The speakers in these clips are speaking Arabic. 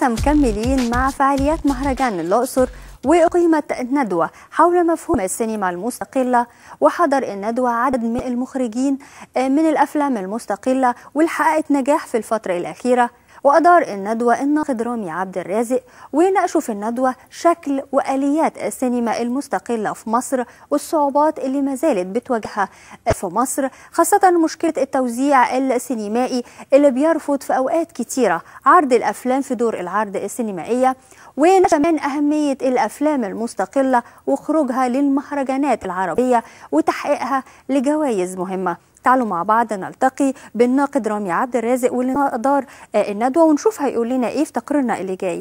ولسه مكملين مع فعاليات مهرجان الأقصر، وأقيمت ندوة حول مفهوم السينما المستقلة، وحضر الندوة عدد من المخرجين من الأفلام المستقلة واللي حققت نجاح في الفترة الأخيرة. وأدار الندوة الناقد رامي عبد الرازق، وناقشوا في الندوة شكل وآليات السينما المستقلة في مصر والصعوبات اللي ما زالت بتواجهها في مصر، خاصة مشكلة التوزيع السينمائي اللي بيرفض في أوقات كتيرة عرض الأفلام في دور العرض السينمائية، وكمان أهمية الأفلام المستقلة وخروجها للمهرجانات العربية وتحقيقها لجوائز مهمة. تعالوا مع بعض نلتقي بالناقد رامي عبد الرازق واللي أدار الندوة، ونشوف هيقول لنا إيه في تقريرنا اللي جاي.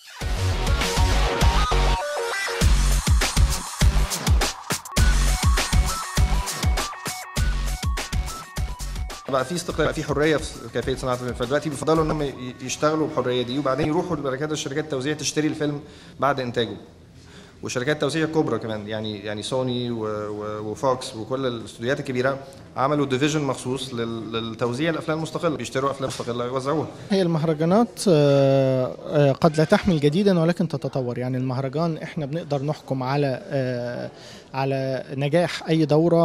بقى في استقلال، بقى في حريه في كيفيه صناعه الفيلم، فدلوقتي بيفضلوا انهم يشتغلوا بالحريه دي، وبعدين يروحوا بعد كده شركات التوزيع تشتري الفيلم بعد انتاجه. وشركات توزيع كبرى كمان، يعني سوني وفوكس وكل الاستوديوهات الكبيره عملوا ديفيجن مخصوص للتوزيع الافلام المستقله، بيشتروا افلام مستقله يوزعوها. هي المهرجانات قد لا تحمل جديدا ولكن تتطور. يعني المهرجان احنا بنقدر نحكم على نجاح اي دوره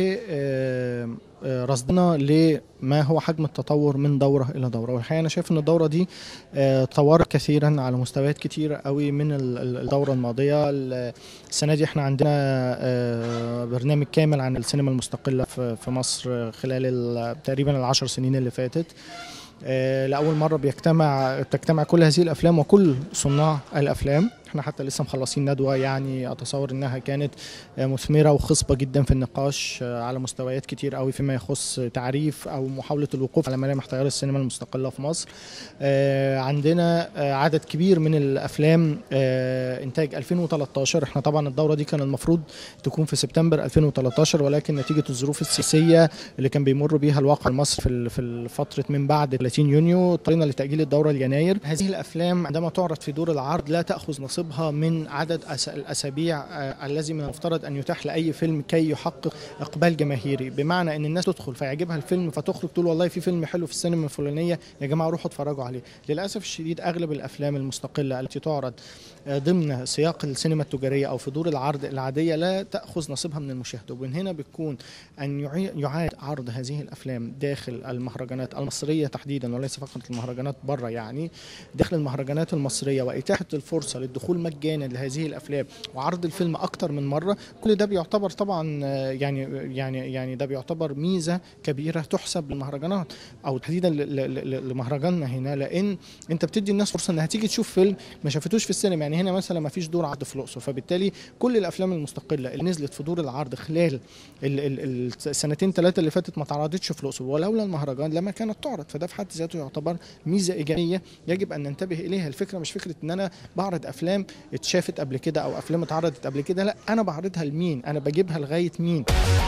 برصدنا لما هو حجم التطور من دوره الى دوره، والحقيقه انا شايف ان الدوره دي تطورت كثيرا على مستويات كتيره قوي من الدوره الماضيه. السنه دي احنا عندنا برنامج كامل عن السينما المستقله في مصر خلال تقريبا ال10 سنين اللي فاتت. لأول مرة تجتمع كل هذه الأفلام وكل صناع الأفلام. احنا حتى لسه مخلصين ندوة، يعني أتصور إنها كانت مثمرة وخصبة جدا في النقاش على مستويات كتير قوي فيما يخص تعريف أو محاولة الوقوف على ملامح تيار السينما المستقلة في مصر. عندنا عدد كبير من الأفلام إنتاج 2013. احنا طبعا الدورة دي كان المفروض تكون في سبتمبر 2013، ولكن نتيجة الظروف السياسية اللي كان بيمر بيها الواقع المصري في فترة من بعد 30 يونيو اضطرينا لتأجيل الدورة ليناير. هذه الأفلام عندما تعرض في دور العرض لا تأخذ نصيبها من عدد الأسابيع الذي من المفترض أن يتاح لأي فيلم كي يحقق إقبال جماهيري، بمعنى أن الناس تدخل فيعجبها الفيلم فتخرج تقول والله في فيلم حلو في السينما الفلانية يا جماعة روحوا اتفرجوا عليه. للأسف الشديد أغلب الأفلام المستقلة التي تعرض ضمن سياق السينما التجارية أو في دور العرض العادية لا تأخذ نصيبها من المشاهد، ومن هنا بتكون أن يعاد عرض هذه الأفلام داخل المهرجانات المصرية تحديدا، وليس فقط المهرجانات بره، يعني داخل المهرجانات المصرية، وإتاحة الفرصة للدخول مجانا لهذه الأفلام وعرض الفيلم أكتر من مرة. كل ده بيعتبر طبعا يعني ده بيعتبر ميزة كبيرة تحسب للمهرجانات أو تحديدا لمهرجاننا هنا، لأن أنت بتدي الناس فرصة إنها تيجي تشوف فيلم ما شافتوش في السينما. يعني هنا مثلا ما فيش دور عرض في الأقصر، فبالتالي كل الأفلام المستقلة اللي نزلت في دور العرض خلال السنتين ثلاثة اللي فاتت ما تعرضتش في الأقصر، ولولا المهرجان لما كانت تعرض. فده في حد ذاته يعتبر ميزة إيجابية يجب أن ننتبه إليها. الفكرة مش فكرة إن أنا بعرض أفلام اتشافت قبل كده أو أفلام اتعرضت قبل كده، لا، أنا بعرضها لمين، أنا بجيبها لغاية مين.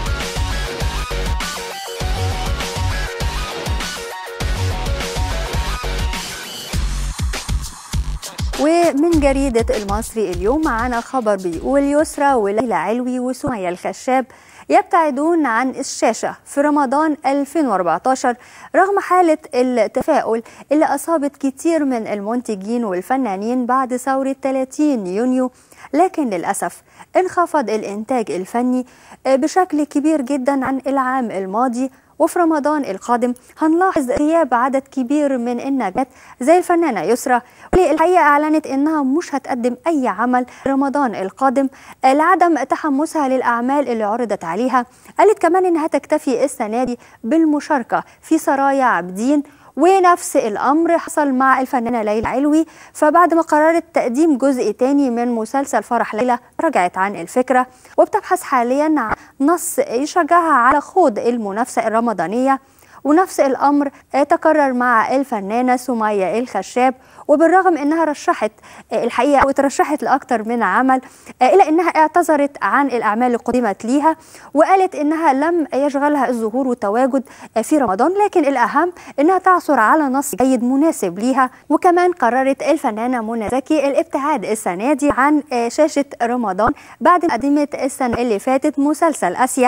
ومن جريدة المصري اليوم معانا خبر بيقول يسرى وليلى علوي وسمية الخشاب يبتعدون عن الشاشة في رمضان 2014 رغم حالة التفاؤل اللي أصابت كتير من المنتجين والفنانين بعد ثورة 30 يونيو، لكن للأسف انخفض الإنتاج الفني بشكل كبير جدا عن العام الماضي. وفي رمضان القادم هنلاحظ غياب عدد كبير من النجمات زي الفنانة يسرى، واللي الحقيقة أعلنت إنها مش هتقدم أي عمل رمضان القادم لعدم تحمسها للأعمال اللي عرضت عليها. قالت كمان إنها تكتفي السنة دي بالمشاركة في سرايا عابدين، ونفس الأمر حصل مع الفنانة ليلى علوي، فبعد ما قررت تقديم جزء تاني من مسلسل فرح ليلى رجعت عن الفكرة وبتبحث حاليا عن نص يشجعها على خوض المنافسة الرمضانية. ونفس الأمر تكرر مع الفنانة سمية الخشاب، وبالرغم أنها رشحت الحقيقة وترشحت لأكثر من عمل إلا أنها اعتذرت عن الأعمال اللي قدمت ليها، وقالت أنها لم يشغلها الظهور والتواجد في رمضان، لكن الأهم أنها تعثر على نص جيد مناسب ليها. وكمان قررت الفنانة منى زكي الابتعاد السنة دي عن شاشة رمضان بعد ما قدمت السنة اللي فاتت مسلسل آسيا.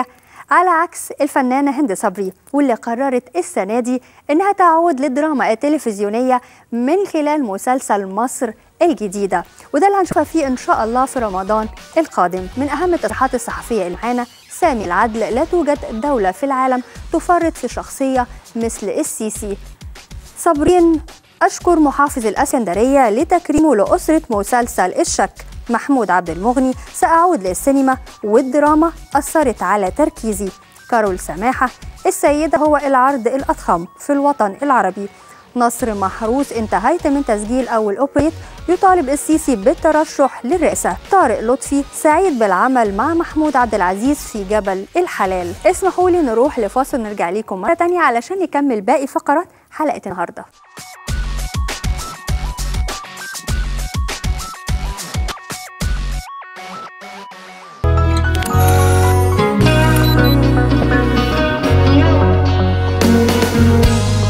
على عكس الفنانة هند صبري واللي قررت السنة دي إنها تعود للدراما التلفزيونية من خلال مسلسل مصر الجديدة، وده اللي هنشوفها فيه إن شاء الله في رمضان القادم. من أهم التصريحات الصحفية اللي معانا سامي العدل: لا توجد دولة في العالم تفرط في شخصية مثل السيسي. صابرين: أشكر محافظ الإسكندرية لتكريمه لأسرة مسلسل الشك. محمود عبد المغني: سأعود للسينما والدراما أثرت على تركيزي. كارول سماحة: السيدة هو العرض الأضخم في الوطن العربي. نصر محروس: انتهيت من تسجيل أول أوبريت يطالب السيسي بالترشح للرئاسة. طارق لطفي: سعيد بالعمل مع محمود عبد العزيز في جبل الحلال. اسمحوا لي نروح لفاصل ونرجع لكم مرة تانية علشان نكمل باقي فقرات حلقة النهارده.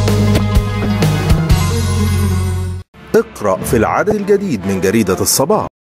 اقرأ في العدد الجديد من جريدة الصباح.